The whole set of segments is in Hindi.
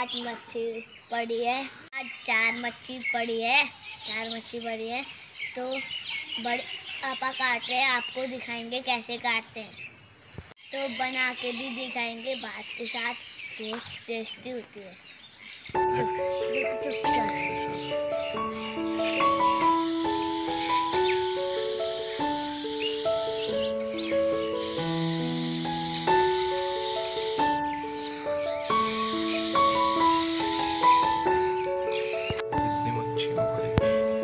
आज मच्छी पड़ी है, आज चार मच्छी पड़ी है। तो बड़े पापा काट रहे हैं, आपको दिखाएंगे कैसे काटते हैं। तो बना के भी दिखाएंगे भात के साथ, बहुत टेस्टी होती है। कितनी मच्छियाँ पड़ी।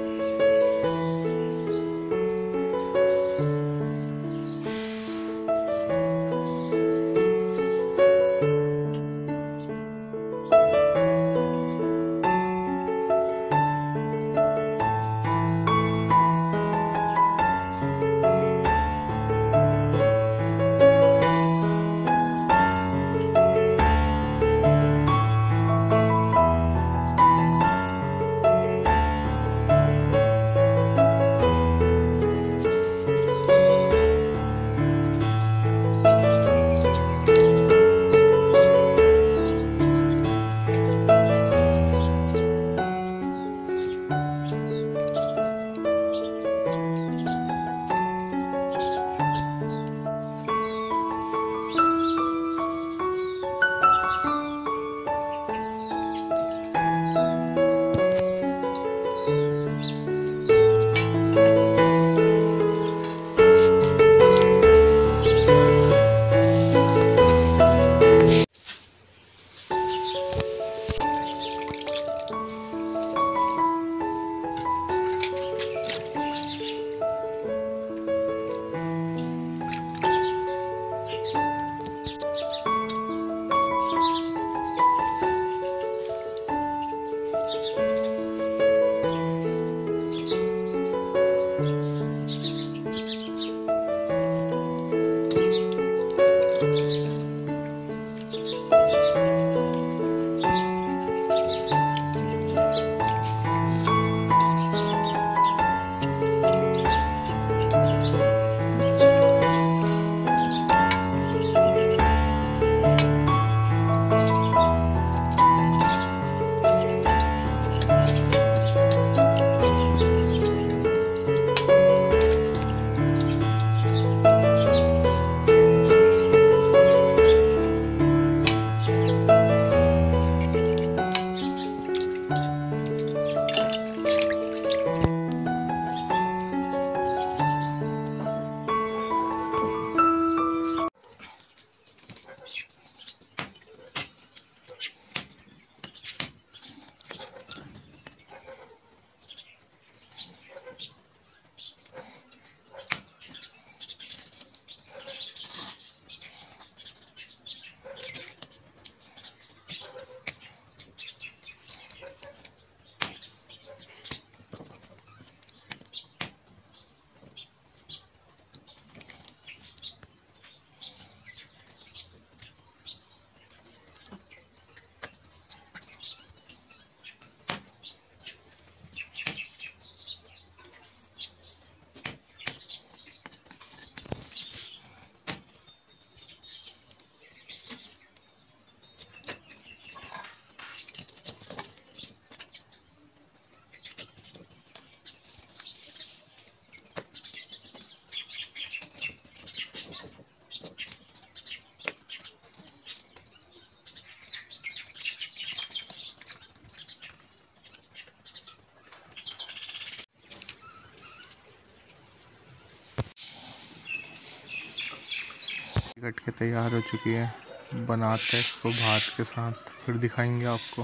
कट के तैयार हो चुकी है। बनाते हैं इसको भात के साथ, फिर दिखाएंगे आपको।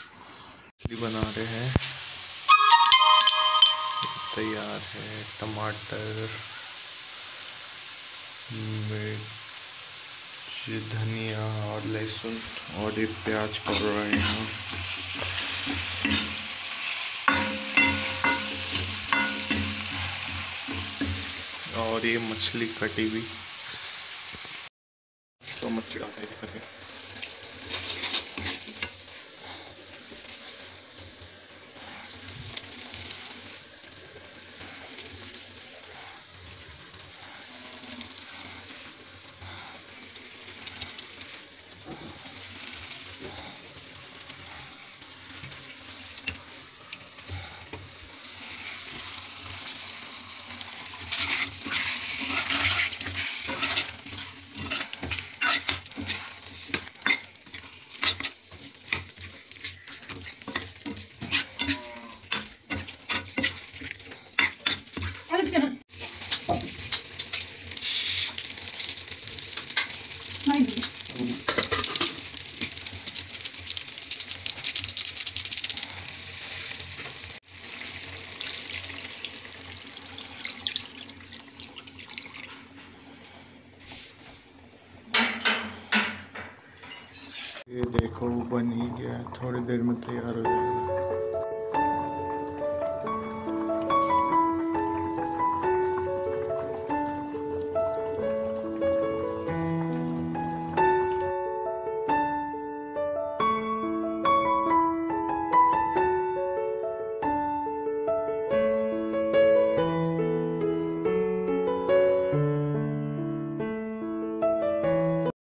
बना रहे हैं, तैयार है टमाटर, मिर्च, धनिया और लहसुन, और ये प्याज कर रहे हैं। और ये मछली कटी हुई, तो मच्छी डालते हैं करके। देखो वो बन ही गया है, थोड़ी देर में तैयार हो जाएगा।